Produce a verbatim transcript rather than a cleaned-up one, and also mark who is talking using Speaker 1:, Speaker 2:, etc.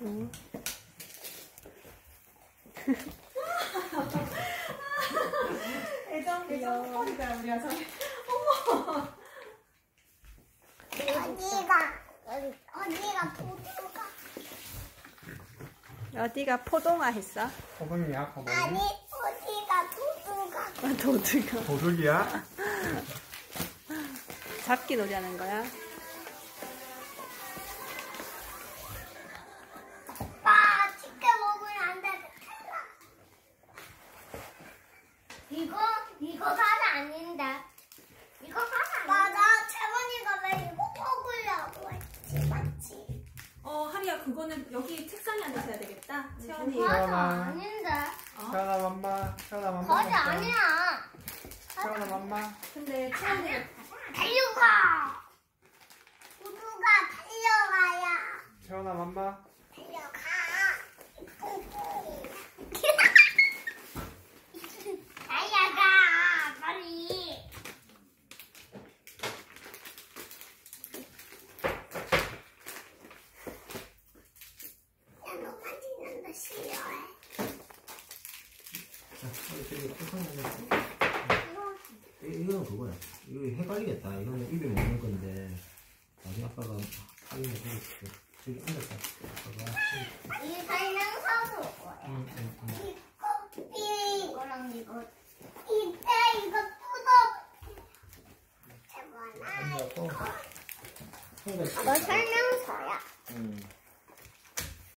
Speaker 1: 응.
Speaker 2: 애정, 애정 폰이다, 우리 아성이. 어머!
Speaker 3: 어디가, 어디가 포도가?
Speaker 1: 어디가 포동아 했어?
Speaker 4: 호동이야, 호동이?
Speaker 3: 아니, 어디가 도둑아?
Speaker 1: 아, 도둑아.
Speaker 4: 도둑이야?
Speaker 1: 잡기 놀이 하는 거야?
Speaker 3: 아, 치킨 먹으면 안 돼. 이거, 이거 가사 아닌데. 이거 가사 아닌데. 맞아, 채원이가 왜 이거 먹으려고 했지, 맞지?
Speaker 2: 어, 하리야, 그거는 여기 책상에 앉아서 해야 되겠다. 채원이.
Speaker 3: 과자
Speaker 4: 채원아.
Speaker 3: 아닌데.
Speaker 4: 태연아 맘마, 태연아 맘마.
Speaker 3: 과자
Speaker 4: 먹자.
Speaker 3: 아니야.
Speaker 4: 태연아 맘마.
Speaker 2: 근데 채원이가
Speaker 3: 달려가. 구두가 달려가야.
Speaker 4: 태연아 맘마.
Speaker 3: 달려가. 달려가, 빨리. 야, 너 만지는 거 싫어해.
Speaker 5: 이거는 그거야. 이거 헷갈리겠다. 이거는 입에 먹는 건데 나중에 아빠가 하기는 이렇게 저기 앉았다. 아빠가
Speaker 3: 이 설명서 볼 거야.
Speaker 5: 응, 응, 응.
Speaker 3: 이거, 이거랑 이거. 이때 이거 뜯어. 제발.
Speaker 5: 앉아서
Speaker 3: 너 설명